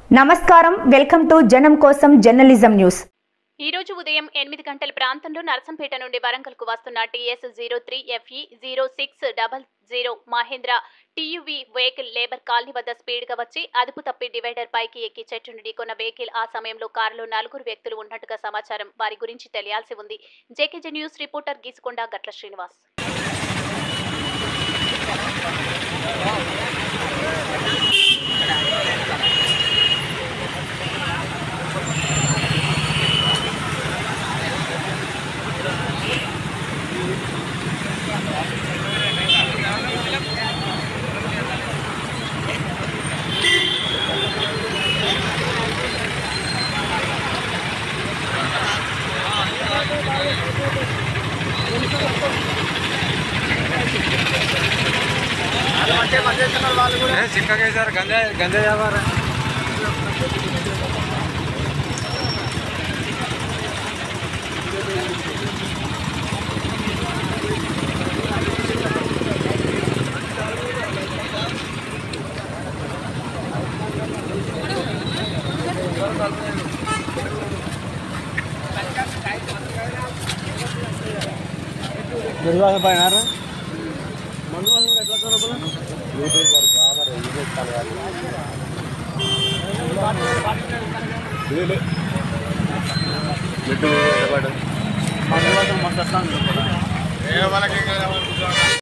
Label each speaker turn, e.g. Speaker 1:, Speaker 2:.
Speaker 1: నమస్కారం welcome to జనం కోసం జర్నలిజం న్యూస్।
Speaker 2: ఈ రోజు ఉదయం 8 గంటల ప్రాంతంలో నర్సంపేట నుండి వరంగల్కు వస్తున్న TS03FE0600 Mahindra TUV vehicle labour colony వద్ద స్పీడ్ గా వచ్చి అదుపు తప్పి డివైడర్ పైకి ఎక్కి చెట్టు నుండి కొన్న వెహికల్ ఆ సమయంలో కారులో 4 వ్యక్తులు ఉన్నట్టుగా సమాచారం। వారి గురించి తెలియాల్సి ఉంది। జేకేజీ న్యూస్ రిపోర్టర్ గీసుకొండ గట్ల శ్రీనివాస్।
Speaker 3: चिक्का के सर गंदे व्यापार है।
Speaker 4: मस्त